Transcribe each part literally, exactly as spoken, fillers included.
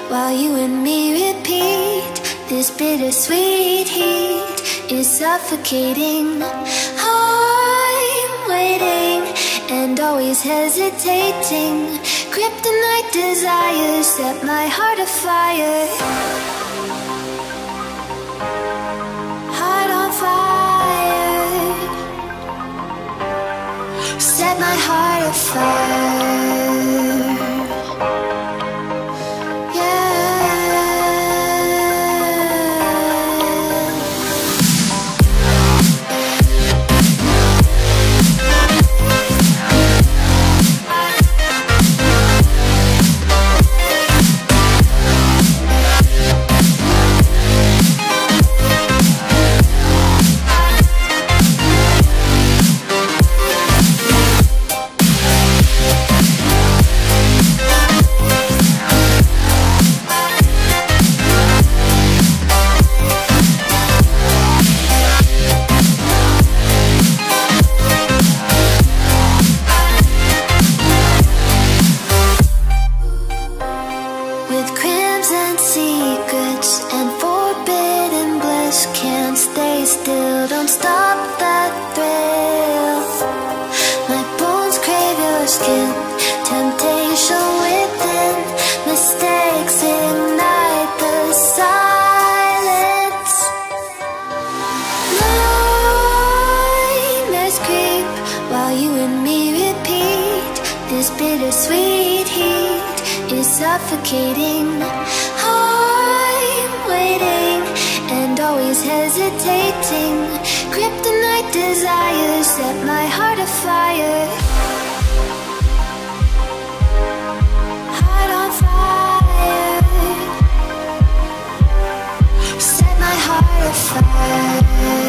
while you and me repeat. This bittersweet heat is suffocating. I'm waiting and always hesitating. Kryptonite desires set my heart afire. Heart on fire. Set my heart afire. Bittersweet heat is suffocating. I'm waiting and always hesitating. Kryptonite desires set my heart afire. Heart on fire. Set my heart afire.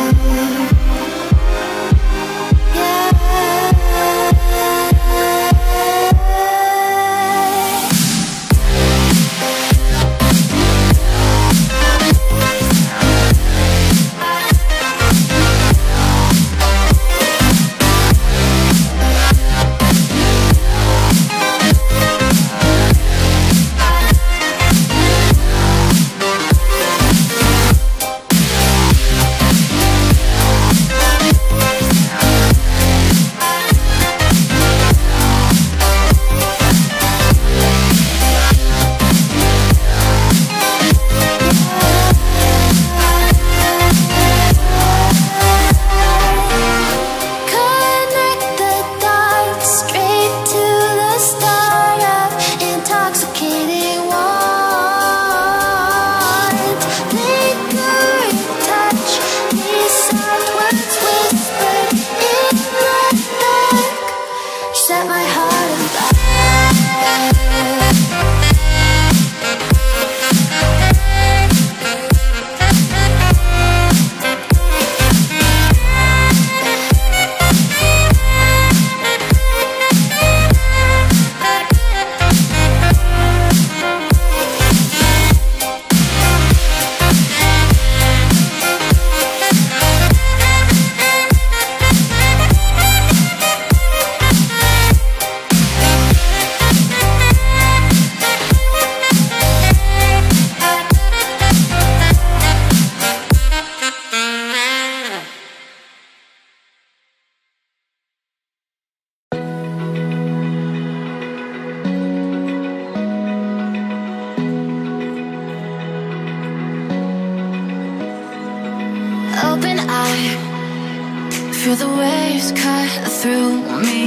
Feel the waves cut through me,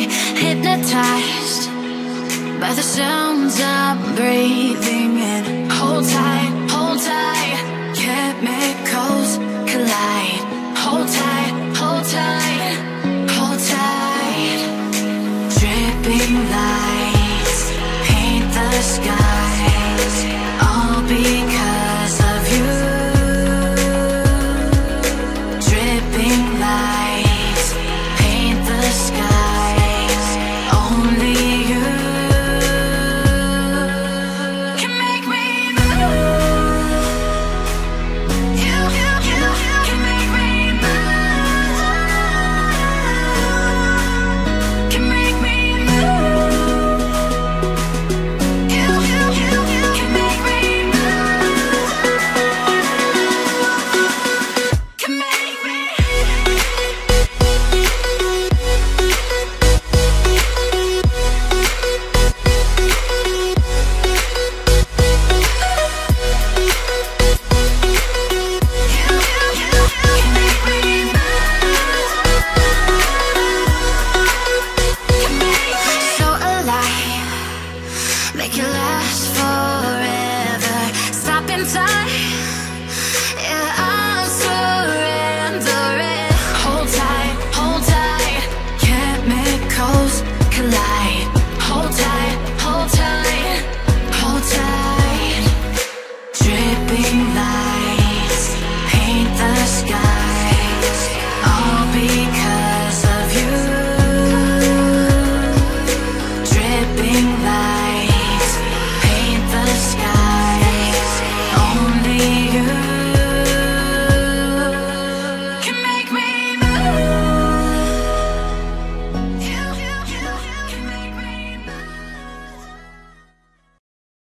hypnotized by the sounds I'm breathing in. Hold tight, hold tight, chemicals